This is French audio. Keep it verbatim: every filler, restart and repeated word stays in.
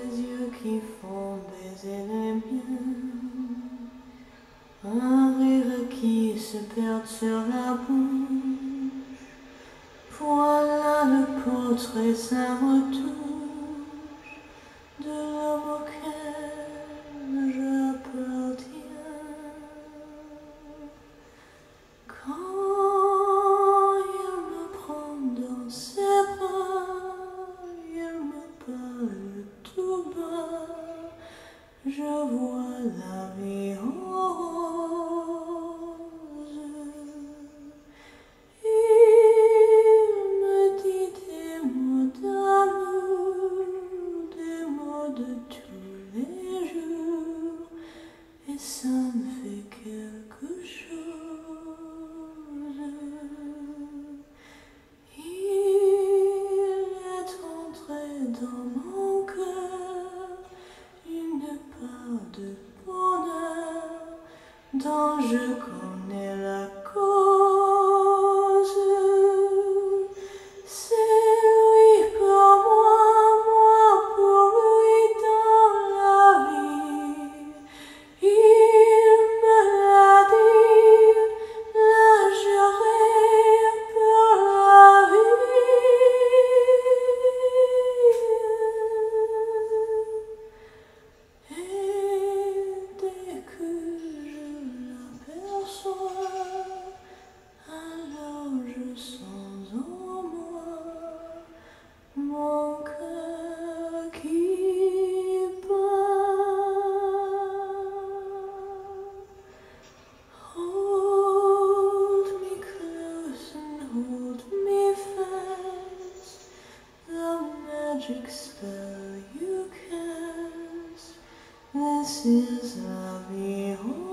tes yeux qui font baiser les miens, un rire qui se perd sur la bouche. Voilà le portrait sans retouche de l'homme auquel j'appartiens. Quand il me prend dans ses bras, il me parle tout bas, je vois la vie rose. Il me dit des mots d'amour, des mots de tous les jours, et ça me fait quelque chose. Il est entré dans mon cœur une part de bonheur dont je connais la cause. C'est lui pour moi, moi pour lui dans la vie. Il me l'a dit, l'a juré pour la vie. Et dès que je l'aperçois, alors je sens en moi mon cœur qui bat. Hold me close and hold me fast, the magic spell you cast. This is la vie.